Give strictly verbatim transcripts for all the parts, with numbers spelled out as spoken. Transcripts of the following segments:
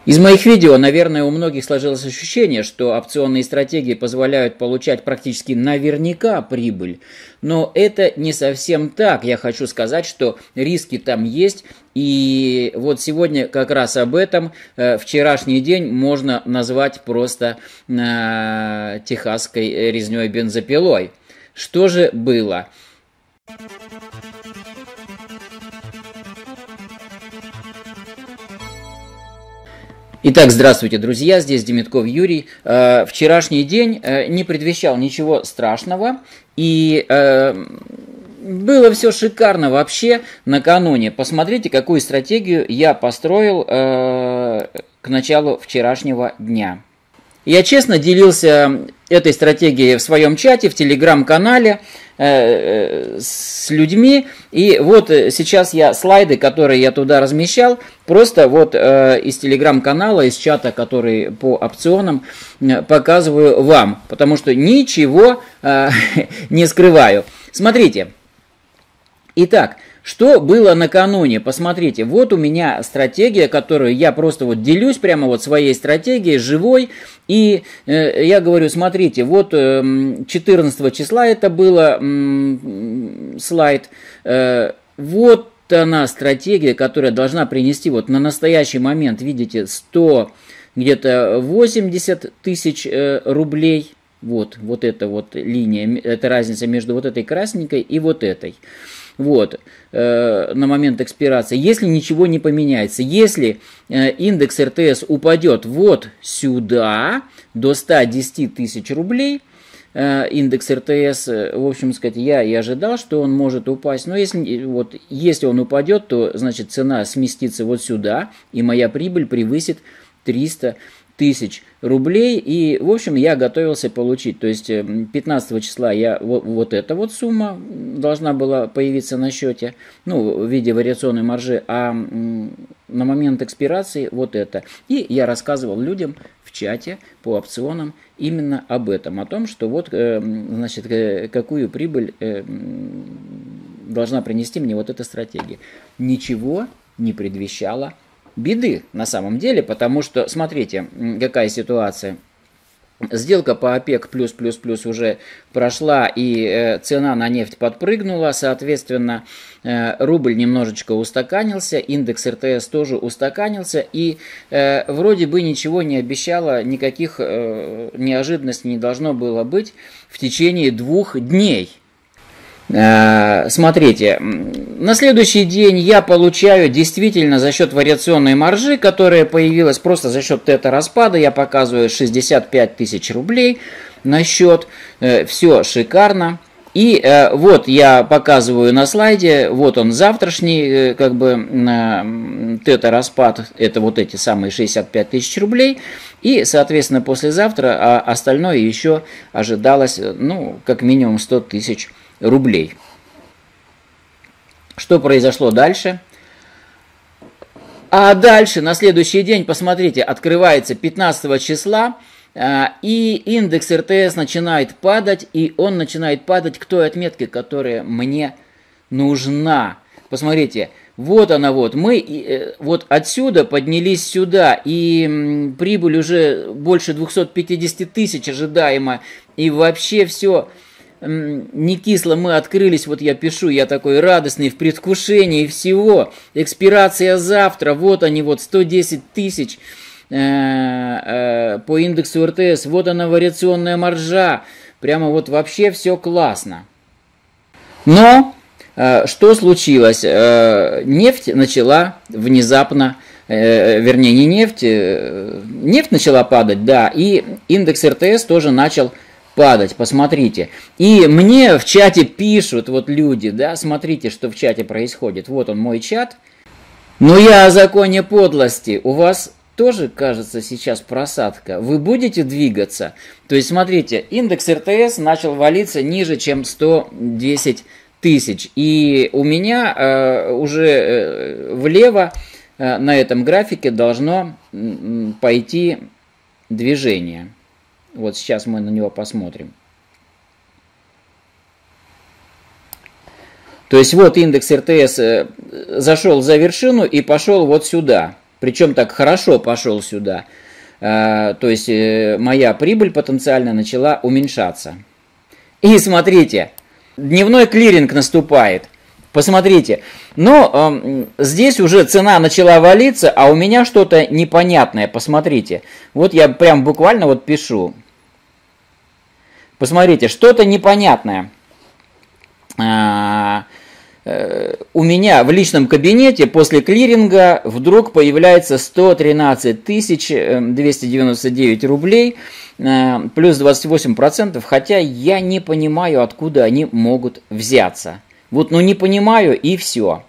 Из моих видео, наверное, у многих сложилось ощущение, что опционные стратегии позволяют получать практически наверняка прибыль. Но это не совсем так. Я хочу сказать, что риски там есть. И вот сегодня как раз об этом. Вчерашний день можно назвать просто э, техасской резней бензопилой. Что же было? Итак, здравствуйте, друзья, здесь Демитков Юрий. Э, вчерашний день э, не предвещал ничего страшного, и э, было все шикарно вообще накануне. Посмотрите, какую стратегию я построил э, к началу вчерашнего дня. Я честно делился этой стратегией в своем чате, в телеграм-канале э, с людьми. И вот сейчас я слайды, которые я туда размещал, просто вот э, из телеграм-канала, из чата, который по опционам, э, показываю вам. Потому что ничего э, не скрываю. Смотрите. Итак, что было накануне? Посмотрите, вот у меня стратегия, которую я просто вот делюсь прямо вот своей стратегией, живой. И э, я говорю, смотрите, вот э, четырнадцатого числа это было э, слайд. Э, вот она стратегия, которая должна принести вот на настоящий момент, видите, сто, где-то восемьдесят тысяч э, рублей. Вот, вот эта вот линия, это разница между вот этой красненькой и вот этой. Вот, э, на момент экспирации, если ничего не поменяется, если э, индекс эр тэ эс упадет вот сюда, до ста десяти тысяч рублей, э, индекс эр тэ эс, в общем сказать, я и ожидал, что он может упасть, но если, вот, если он упадет, то, значит, цена сместится вот сюда, и моя прибыль превысит триста тысяч рублей, и, в общем, я готовился получить, то есть пятнадцатого числа я, вот, вот эта вот сумма должна была появиться на счете, ну, в виде вариационной маржи, а на момент экспирации вот это. И я рассказывал людям в чате по опционам именно об этом, о том, что вот, значит, какую прибыль должна принести мне вот эта стратегия. Ничего не предвещало беды на самом деле, потому что, смотрите, какая ситуация. Сделка по ОПЕК плюс-плюс-плюс уже прошла, и э, цена на нефть подпрыгнула, соответственно, э, рубль немножечко устаканился, индекс эр тэ эс тоже устаканился, и э, вроде бы ничего не обещало, никаких э, неожиданностей не должно было быть в течение двух дней. Смотрите, на следующий день я получаю действительно за счет вариационной маржи, которая появилась просто за счет тета-распада, я показываю шестьдесят пять тысяч рублей на счет, все шикарно. И э, вот я показываю на слайде, вот он завтрашний, э, как бы э, тета-распад, это вот эти самые шестьдесят пять тысяч рублей. И, соответственно, послезавтра а остальное еще ожидалось, ну, как минимум сто тысяч рублей. Что произошло дальше? А дальше, на следующий день, посмотрите, открывается пятнадцатого числа, и индекс эр тэ эс начинает падать, и он начинает падать к той отметке, которая мне нужна. Посмотрите, вот она вот, мы вот отсюда поднялись сюда, и прибыль уже больше двухсот пятидесяти тысяч ожидаемо, и вообще все не кисло, мы открылись, вот я пишу, я такой радостный, в предвкушении всего, экспирация завтра, вот они, вот сто десять тысяч э, э, по индексу эр тэ эс, вот она вариационная маржа, прямо вот вообще все классно. Но э, что случилось? Э, нефть начала внезапно, э, вернее не нефть, э, нефть начала падать, да, и индекс эр тэ эс тоже начал падать, посмотрите. И мне в чате пишут вот люди, да, смотрите, что в чате происходит. Вот он, мой чат. Но я о законе подлости. У вас тоже, кажется, сейчас просадка. Вы будете двигаться? То есть, смотрите, индекс эр тэ эс начал валиться ниже, чем сто десять тысяч. И у меня э, уже э, влево э, на этом графике должно э, пойти движение. Вот сейчас мы на него посмотрим. То есть вот индекс эр тэ эс зашел за вершину и пошел вот сюда. Причем так хорошо пошел сюда. То есть моя прибыль потенциально начала уменьшаться. И смотрите, дневной клиринг наступает. Посмотрите, но э, здесь уже цена начала валиться, а у меня что-то непонятное. Посмотрите, вот я прям буквально вот пишу. Посмотрите, что-то непонятное. А, э, у меня в личном кабинете после клиринга вдруг появляется сто тринадцать тысяч двести девяносто девять рублей, э, плюс двадцать восемь процентов, хотя я не понимаю, откуда они могут взяться. Вот, ну не понимаю, и все.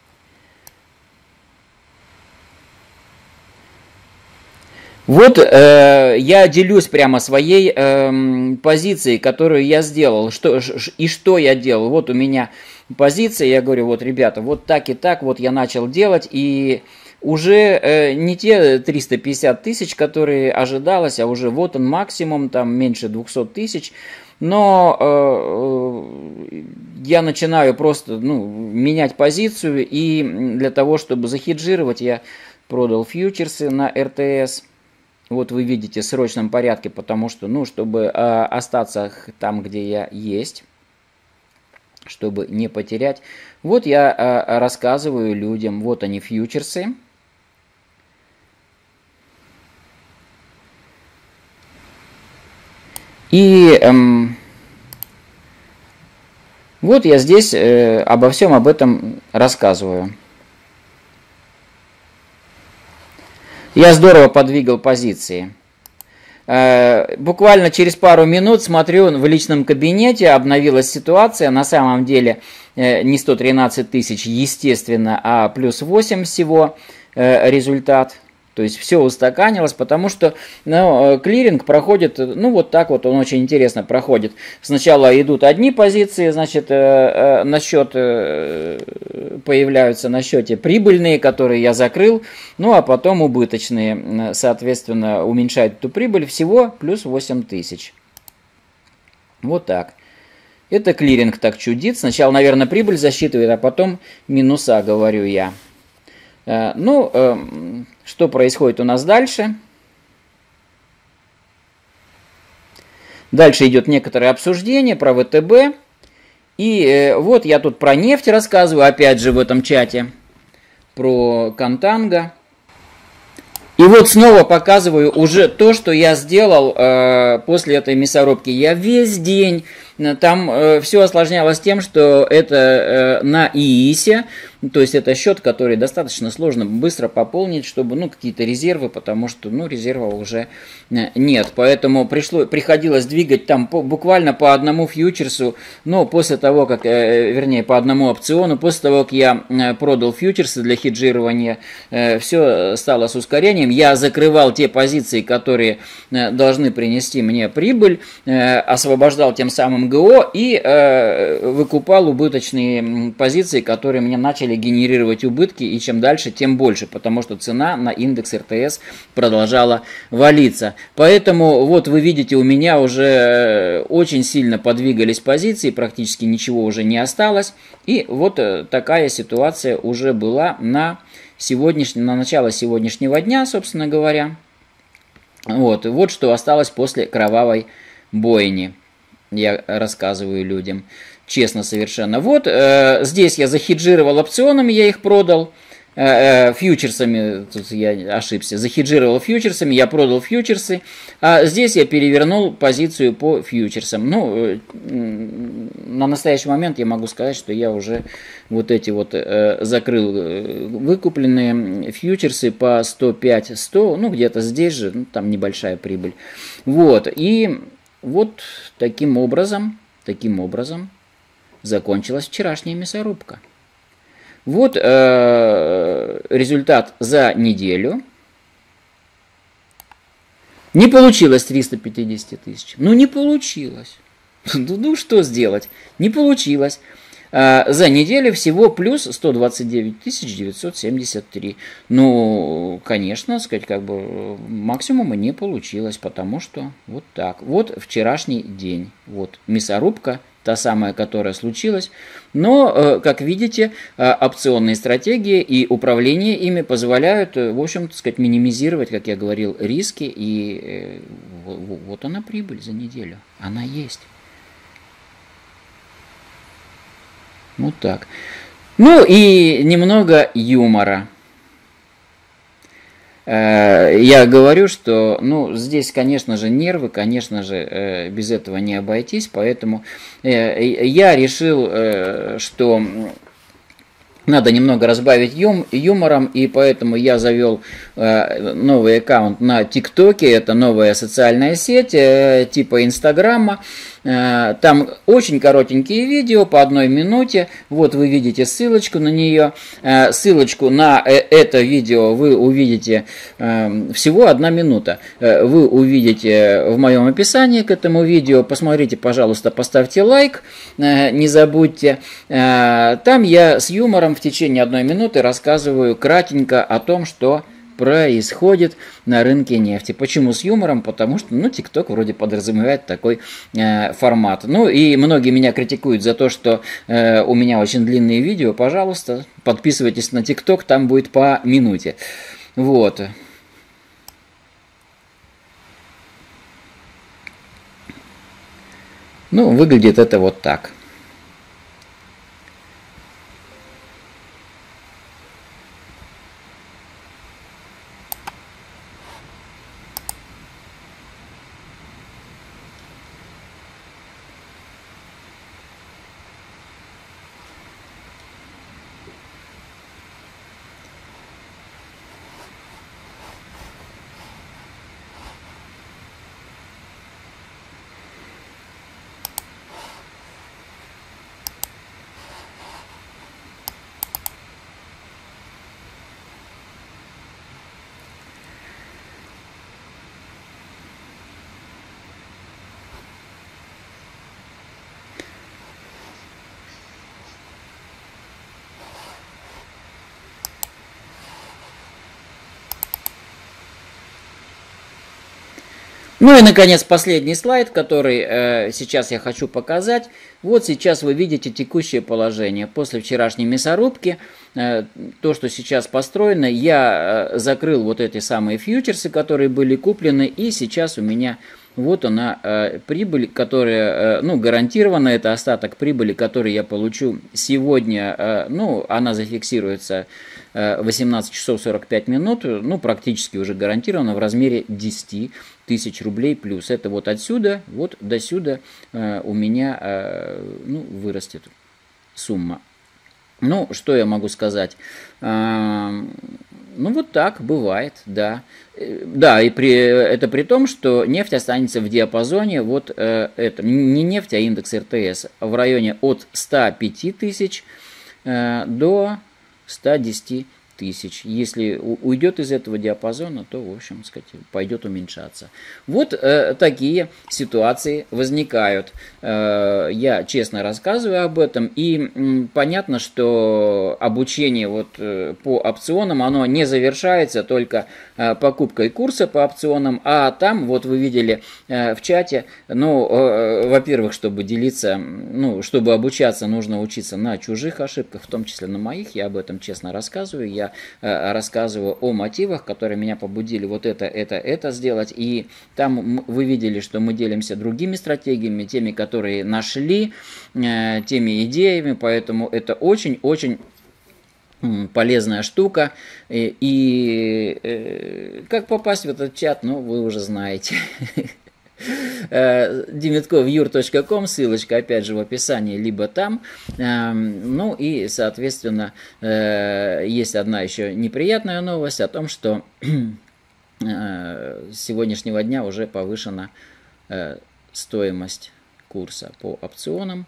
Вот э, я делюсь прямо своей э, позицией, которую я сделал. Что, и что я делал? Вот у меня позиция, я говорю, вот, ребята, вот так и так, вот я начал делать, и уже э, не те триста пятьдесят тысяч, которые ожидалось, а уже вот он максимум, там меньше двухсот тысяч. Но э, я начинаю просто ну, менять позицию, и для того, чтобы захеджировать, я продал фьючерсы на эр тэ эс. Вот вы видите в срочном порядке, потому что, ну, чтобы э, остаться там, где я есть, чтобы не потерять. Вот я э, рассказываю людям, вот они фьючерсы. И эм, вот я здесь э, обо всем об этом рассказываю. Я здорово подвигал позиции. Э, буквально через пару минут смотрю в личном кабинете, обновилась ситуация. На самом деле э, не сто тринадцать тысяч, естественно, а плюс восемь всего э, результат. То есть все устаканилось, потому что ну, клиринг проходит, ну вот так вот он очень интересно проходит. Сначала идут одни позиции, значит, э, э, на счет э, появляются на счете прибыльные, которые я закрыл, ну а потом убыточные, соответственно, уменьшают эту прибыль всего плюс восемь тысяч. Вот так. Это клиринг так чудит. Сначала, наверное, прибыль засчитывает, а потом минуса, говорю я. Э, ну... Э, Что происходит у нас дальше? Дальше идет некоторое обсуждение про вэ тэ бэ. И э, вот я тут про нефть рассказываю, опять же в этом чате. Про Контанго. И вот снова показываю уже то, что я сделал э, после этой мясорубки. Я весь день... Там э, все осложнялось тем, что это э, на ИИСе, то есть это счет, который достаточно сложно быстро пополнить, чтобы ну, какие-то резервы, потому что ну, резервов уже нет. Поэтому пришло, приходилось двигать там по, буквально по одному фьючерсу, но после того, как, э, вернее, по одному опциону, после того, как я э, продал фьючерсы для хеджирования, э, все стало с ускорением. Я закрывал те позиции, которые э, должны принести мне прибыль, э, освобождал тем самым ГО и э, выкупал убыточные позиции, которые мне начали генерировать убытки, и чем дальше, тем больше, потому что цена на индекс эр тэ эс продолжала валиться. Поэтому вот вы видите, у меня уже очень сильно подвигались позиции, практически ничего уже не осталось, и вот такая ситуация уже была на, сегодняшний, на начало сегодняшнего дня, собственно говоря. Вот, вот что осталось после кровавой бойни. Я рассказываю людям, честно совершенно. Вот, э, здесь я захеджировал опционами, я их продал, э, э, фьючерсами, тут я ошибся, захеджировал фьючерсами, я продал фьючерсы, а здесь я перевернул позицию по фьючерсам. Ну, э, на настоящий момент я могу сказать, что я уже вот эти вот э, закрыл э, выкупленные фьючерсы по сто пять сто, ну, где-то здесь же, ну, там небольшая прибыль. Вот, и... Вот таким образом, таким образом закончилась вчерашняя мясорубка. Вот э, результат за неделю. Не получилось триста пятьдесят тысяч. Ну не получилось. Ну что сделать? Не получилось. За неделю всего плюс сто двадцать девять тысяч девятьсот семьдесят три. Ну, конечно, сказать, как бы максимума не получилось, потому что вот так. Вот вчерашний день. Вот мясорубка та самая, которая случилась. Но, как видите, опционные стратегии и управление ими позволяют, в общем, так сказать, минимизировать, как я говорил, риски. И вот она прибыль за неделю. Она есть. Вот так. Ну и немного юмора. Я говорю, что, ну, здесь, конечно же, нервы, конечно же, без этого не обойтись, поэтому я решил, что надо немного разбавить юм, юмором, и поэтому я завел новый аккаунт на ТикТоке, это новая социальная сеть, типа Инстаграма. Там очень коротенькие видео по одной минуте. Вот вы видите ссылочку на нее. Ссылочку на это видео вы увидите всего одна минута. Вы увидите в моем описании к этому видео. Посмотрите, пожалуйста, поставьте лайк. Не забудьте. Там я с юмором в течение одной минуты рассказываю кратенько о том, что происходит на рынке нефти. Почему с юмором? Потому что, ну, TikTok вроде подразумевает такой э, формат. Ну, и многие меня критикуют за то, что э, у меня очень длинные видео. Пожалуйста, подписывайтесь на TikTok, там будет по минуте. Вот. Ну, выглядит это вот так. Ну и, наконец, последний слайд, который э, сейчас я хочу показать. Вот сейчас вы видите текущее положение. После вчерашней мясорубки, э, то, что сейчас построено, я э, закрыл вот эти самые фьючерсы, которые были куплены, и сейчас у меня вот она э, прибыль, которая, э, ну, гарантирована, это остаток прибыли, который я получу сегодня, э, ну, она зафиксируется э, восемнадцать часов сорок пять минут, ну, практически уже гарантирована в размере десять тысяч рублей плюс. Это вот отсюда, вот до сюда э, у меня э, ну, вырастет сумма. Ну, что я могу сказать? Э, ну, вот так бывает, да. Да, и при, это при том, что нефть останется в диапазоне, вот э, это, не нефть, а индекс эр тэ эс, в районе от ста пяти тысяч э, до ста десяти тысяч. Если уйдет из этого диапазона, то, в общем, сказать, пойдет уменьшаться. Вот э, такие ситуации возникают. Э, я честно рассказываю об этом, и м, понятно, что обучение вот, э, по опционам, оно не завершается только э, покупкой курса по опционам, а там, вот вы видели э, в чате, ну, э, во-первых, чтобы делиться, ну, чтобы обучаться, нужно учиться на чужих ошибках, в том числе на моих, я об этом честно рассказываю, я рассказываю о мотивах, которые меня побудили вот это, это, это сделать. И там вы видели, что мы делимся другими стратегиями, теми, которые нашли, теми идеями. Поэтому это очень-очень полезная штука. И, и как попасть в этот чат, ну, вы уже знаете. демитков юр точка ком, ссылочка опять же в описании, либо там. Ну и, соответственно, есть одна еще неприятная новость о том, что с сегодняшнего дня уже повышена стоимость курса по опционам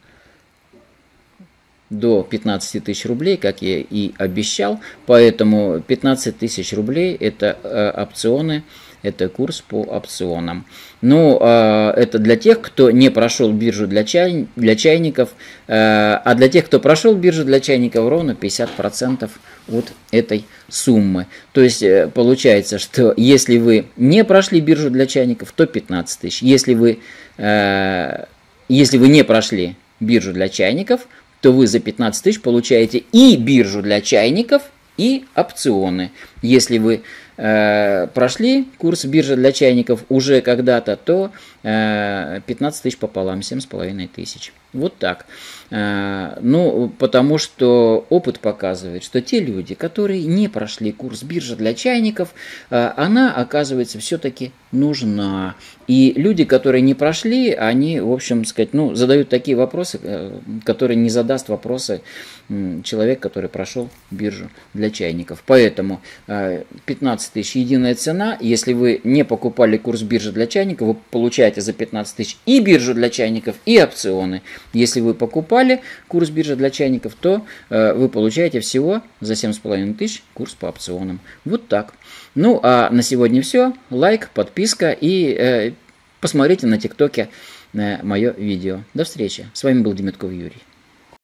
до пятнадцати тысяч рублей, как я и обещал. Поэтому пятнадцать тысяч рублей это опционы. Это курс по опционам. Ну, э, это для тех, кто не прошел биржу для, чай, для чайников, э, а для тех, кто прошел биржу для чайников, ровно пятьдесят процентов от этой суммы. То есть, э, получается, что если вы не прошли биржу для чайников, то пятнадцать тысяч. Если вы, э, если вы не прошли биржу для чайников, то вы за пятнадцать тысяч получаете и биржу для чайников, и опционы. Если вы э, прошли курс биржи для чайников уже когда-то, то э, пятнадцать тысяч пополам, семь с половиной тысяч. Вот так. Э, ну, потому что опыт показывает, что те люди, которые не прошли курс биржи для чайников, э, она, оказывается, все-таки нужна. И люди, которые не прошли, они, в общем, сказать, ну, задают такие вопросы, э, которые не задаст вопросы э, человек, который прошел биржу для чайников. Поэтому э, пятнадцать тысяч единая цена. Если вы не покупали курс биржи для чайников, вы получаете за пятнадцать тысяч и биржу для чайников, и опционы. Если вы покупали курс биржи для чайников, то э, вы получаете всего за семь с половиной тысяч курс по опционам. Вот так. Ну, а на сегодня все. Лайк, подписка и э, посмотрите на ТикТоке э, мое видео. До встречи. С вами был Демятков Юрий.